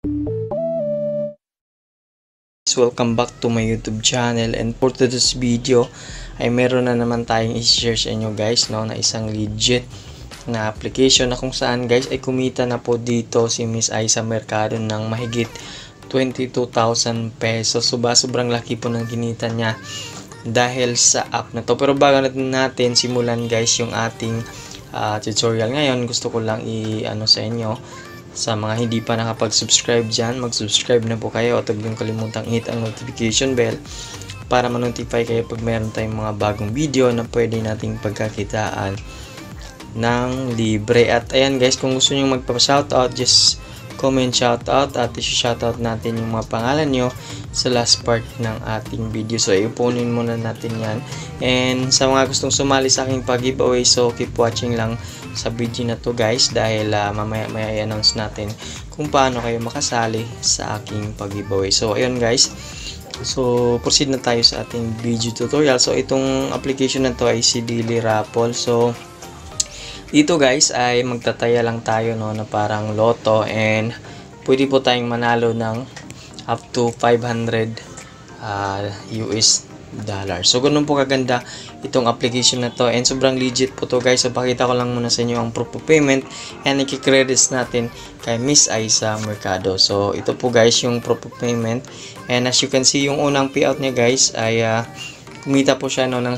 Welcome back to my YouTube channel, and for today's video ay meron na naman tayong i-share sa inyo guys, no, na isang legit na application na kung saan guys ay kumita na po dito si Miss Aiza Mercado ng mahigit 22,000 pesos. So sobrang laki po ng kinita niya dahil sa app na to. Pero bago natin simulan guys yung ating tutorial ngayon, gusto ko lang i-ano sa inyo, sa mga hindi pa nakapag-subscribe dyan, mag-subscribe na po kayo at huwag niyong kalimutang hit ang notification bell para ma-notify kayo pag meron tayong mga bagong video na pwede nating pagkakitaan ng libre. At ayan guys, kung gusto niyo magpa-shoutout, just comment shoutout at i-shoutout natin yung mga pangalan nyo sa last part ng ating video. So iupunin muna natin yan. And sa mga gustong sumali sa aking pag-giveaway, so keep watching lang sa video na to guys, dahil mamaya i-announce natin kung paano kayo makasali sa aking pag-giveaway. So ayun guys, so proceed na tayo sa ating video tutorial. So itong application na to ay si Daily Raffle. So dito guys ay magtataya lang tayo, no, na parang loto, and pwede po tayong manalo ng up to 500 US dollars. So ganun po kaganda itong application na to, and sobrang legit po to guys. So pakita ko lang muna sa inyo ang proof of payment, and i-credits natin kay Miss Aiza Mercado. So ito po guys yung proof of payment, and as you can see, yung unang payout niya guys ay kumita po siya, no, ng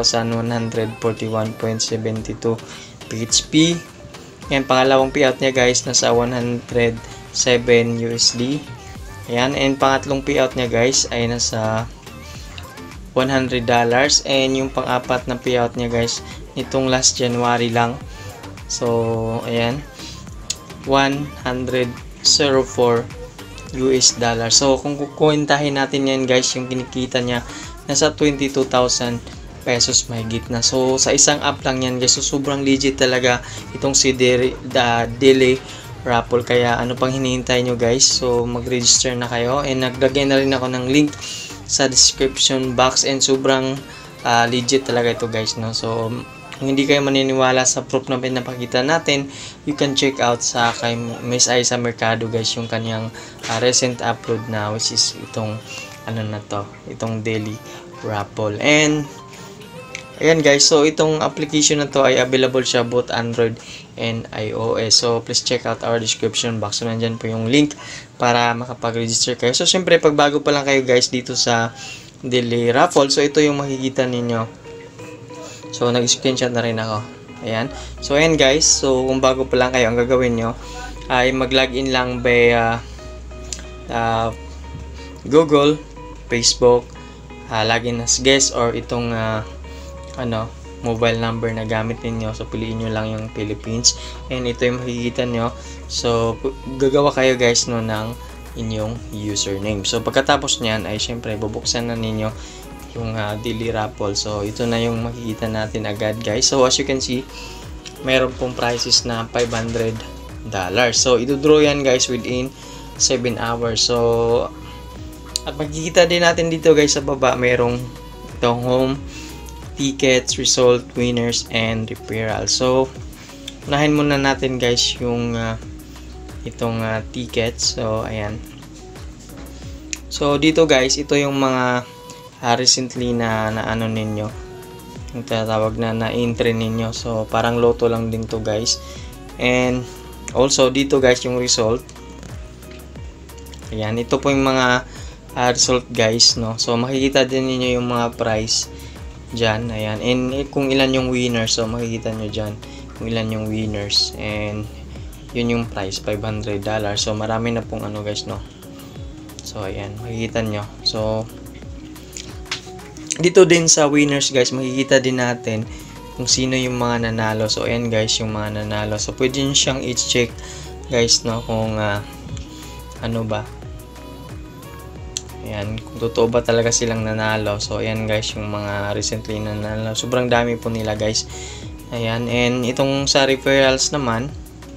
6,141.72 PHP. Yan, pangalawang payout niya guys nasa 107 USD. Ayan, and pangatlong payout niya guys ay nasa $100, and yung pang-apat na payout niya guys nitong last January lang. So ayan, 104 US dollars. So kung kukuwentahin natin yan guys, yung kinikita niya nasa 22,000 pesos mahigit na. So sa isang app lang yan guys. So sobrang legit talaga itong si Daily Raffle. Kaya ano pang hinihintay nyo guys? So mag-register na kayo, and naglagay na rin ako ng link sa description box, and sobrang legit talaga ito guys, no. So kung hindi kayo maniniwala sa proof na pinapakita natin, you can check out sa kay Miss Aiza Mercado guys, yung kanyang recent upload na, which is itong ano na to, itong Daily Raffle. And ayan guys, so itong application na to ay available siya both Android and iOS. So please check out our description box. So nandyan po yung link para makapag-register kayo. So syempre pag bago pa lang kayo guys dito sa Daily Raffle, so ito yung makikita ninyo. So nag-screenshot na rin ako. Ayan. So ayan guys, so kung bago pa lang kayo, ang gagawin nyo ay mag-login lang by Google, Facebook, login as guest, or itong mobile number na gamit niyo. So piliin niyo lang yung Philippines, and ito yung makikita nyo. So gagawa kayo guys, no, ng inyong username. So pagkatapos niyan ay syempre bubuksan na ninyo yung Daily Raffle. So ito na yung makikita natin agad guys. So as you can see, mayroon pong prices na $500. So ito-draw yan guys within 7 hours. So at makikita din natin dito guys sa baba, mayroong itong home, tickets, result, winners, and referral. So unahin muna natin guys yung itong tickets. So ayan, so dito guys, ito yung mga recently na ano ninyo, yung tatawag na entry ninyo. So parang loto lang din to guys. And also dito guys yung result. Ayan, ito po yung mga result guys, no. So makikita din niyo yung mga price dyan. Ayan, and kung ilan yung winners. So makikita nyo dyan kung ilan yung winners, and yun yung price, $500. So marami na pong ano guys, no. So ayan, makikita nyo. So dito din sa winners guys, makikita din natin kung sino yung mga nanalo. So ayan guys, yung mga nanalo. So pwede nyo siyang i-check guys, no, kung ano ba, ayan, kung totoo ba talaga silang nanalo. So ayan guys, yung mga recently nanalo, sobrang dami po nila guys. Ayan, and itong sa referrals naman,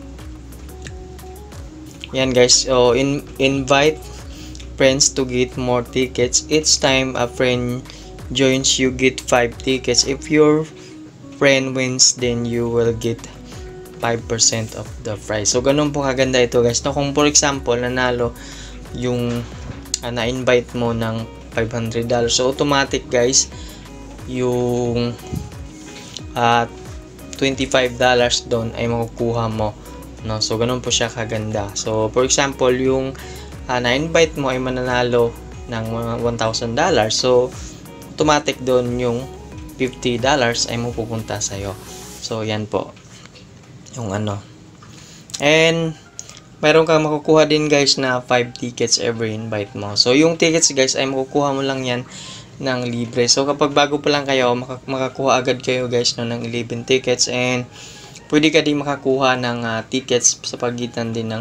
ayan guys, so invite friends to get more tickets. Each time a friend joins, you get 5 tickets. If your friend wins, then you will get 5% of the price. So ganun po kaganda ito guys. No, kung for example nanalo yung na-invite mo ng $500, so automatic guys yung $25 doon ay makukuha mo, no? So ganun po siya kaganda. So for example yung na-invite mo ay mananalo ng $1,000, so automatic doon yung $50 ay mapupunta sa iyo. So yan po yung ano. And mayroon kang makukuha din guys na 5 tickets every invite mo. So yung tickets guys ay makukuha mo lang yan ng libre. So kapag bago pa lang kayo, makakuha agad kayo guys no, ng 11 tickets, and pwede ka din makakuha ng tickets sa pagitan din ng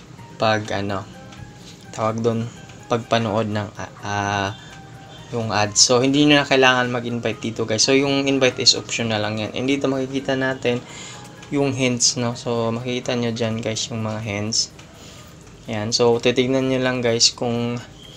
pagpanood ng yung ads. So hindi nyo na kailangan mag-invite dito guys. So yung invite is optional lang yan. And dito makikita natin yung hints, no. So makikita nyo dyan guys yung mga hints. Yan. So titignan nyo lang guys kung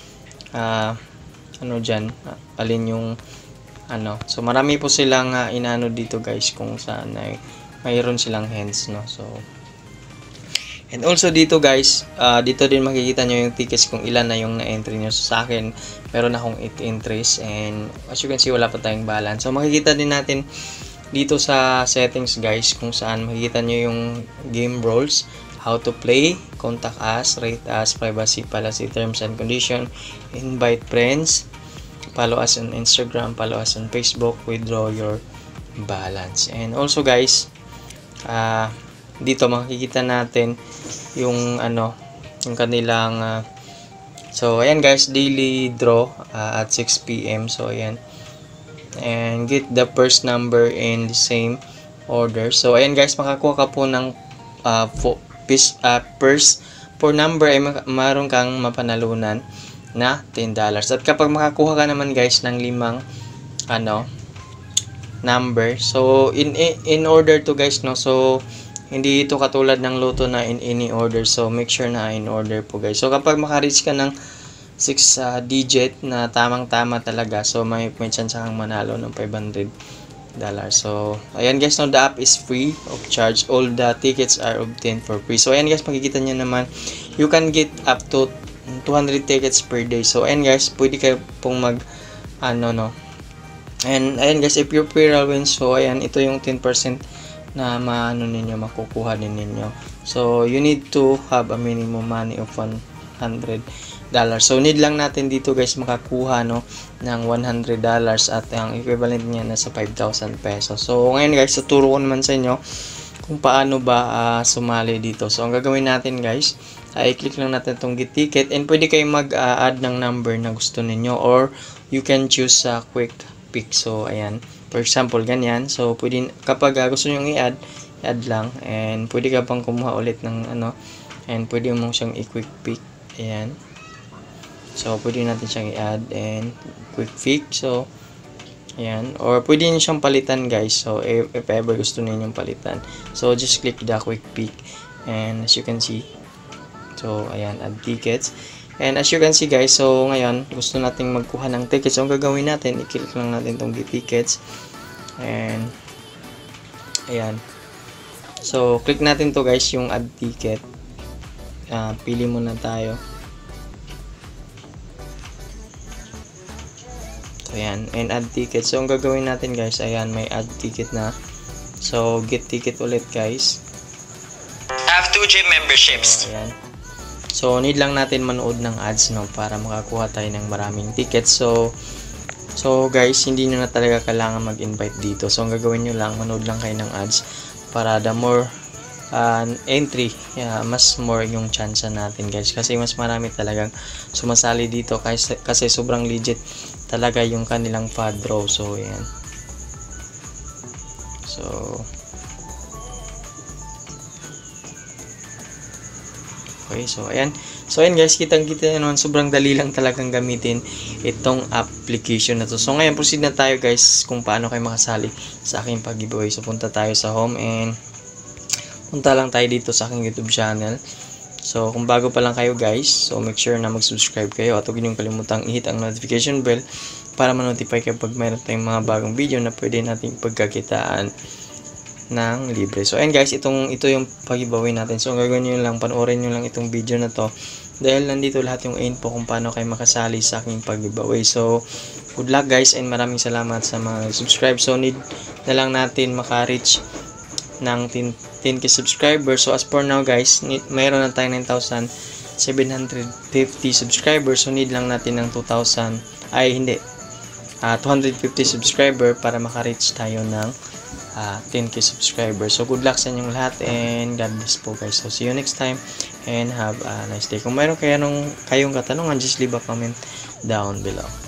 ano dyan, alin yung ano. So marami po silang inano dito guys kung saan ay mayroon silang hints, no. So and also dito guys, dito din makikita nyo yung tickets kung ilan na yung na-entry nyo. So sa akin, meron akong 8 entries, and as you can see, wala pa tayong balance. So makikita din natin dito sa settings guys, kung saan makikita nyo yung game rules, how to play, contact us, rate us, privacy policy, terms and condition, invite friends, follow us on Instagram, follow us on Facebook, withdraw your balance. And also guys, dito makikita natin yung ano, yung kanilang so ayan guys, daily draw at 6 PM. So ayan, and get the first number in the same order. So ayan guys, makakuha ka po ng first for number ay maroon kang mapanalunan na $10. At kapag makakuha ka naman guys ng 5 number, so in order to guys, no, so hindi ito katulad ng loto na in any order. So make sure na in order po guys. So kapag maka-reach ka ng 6 digit na tamang-tama talaga, so may chance kang manalo ng $500. So ayan guys, no, the app is free of charge. All the tickets are obtained for free. So ayan guys, makikita nyo naman, you can get up to 200 tickets per day. So ayan guys, pwede kayo pong mag no. And ayan guys, if your referral wins, so ayan, ito yung 10% na makukuha din ninyo. So you need to have a minimum money of $100. So need lang natin dito guys makakuha, no, ng $100, at ang equivalent niya nasa 5,000 pesos. So ngayon guys, tuturo ko naman sa inyo kung paano ba sumali dito. So ang gagawin natin guys, ay click lang natin itong get ticket, and pwede kayong mag-add ng number na gusto ninyo, or you can choose quick pick. So ayan, for example ganyan. So pwede, kapag gusto nyo i-add lang, and pwede ka pang kumuha ulit ng and pwede mo siyang i-quick pick. Ayan, so pwede natin siyang i-add and quick pick. So ayan, or pwede nyo siyang palitan guys. So if ever gusto niyo palitan, so just click the quick pick, and as you can see, so ayan, add tickets. And as you can see guys, so ngayon gusto nating magkuha ng tickets. So ang gagawin natin, i-click lang natin itong get tickets, and ayan, so click natin to guys, yung add ticket. Pili muna tayo. So ayan, and add ticket. So ang gagawin natin guys, ayan, may add ticket na. So get ticket ulit guys. Have 2 gym memberships. So ayan, so need lang natin manood ng ads, no, para makakuha tayo ng maraming tickets. So guys, hindi nyo na talaga kailangan mag-invite dito. So ang gagawin nyo lang, manood lang kayo ng ads, para the more entry, mas more yung chance natin guys, kasi mas marami talagang sumasali dito, kasi sobrang legit talaga yung kanilang pod draw. So ayan, okay, so ayan. So ayan guys, kitang-kita naman, sobrang dali lang talagang gamitin itong application na to. So ngayon, proceed na tayo guys kung paano kayo makasali sa aking pag-giveaway. So punta tayo sa home, and punta lang tayo dito sa aking YouTube channel. So kung bago pa lang kayo guys, so make sure na mag-subscribe kayo, at huwag niyong kalimutang i-hit ang notification bell para ma-notify kayo pag mayroon tayong mga bagong video na pwede nating pagkakitaan. ng libre. So and guys, ito yung pag-giveaway natin. So ang gagawin niyo lang, panoorin niyo lang itong video na to dahil nandito lahat yung info kung paano kayo makasali sa aking pag-giveaway. So good luck guys, and maraming salamat sa mga subscribe. So need na lang natin maka-reach ng 10k subscribers. So as for now guys, mayroon na tayo 9,750 subscribers. So need lang natin ng 250 subscriber para maka-reach tayo ng 10k subscribers. So good luck sa inyong lahat, and God bless po guys. So see you next time and have a nice day. Kung mayroon kayong katanungan, just leave a comment down below.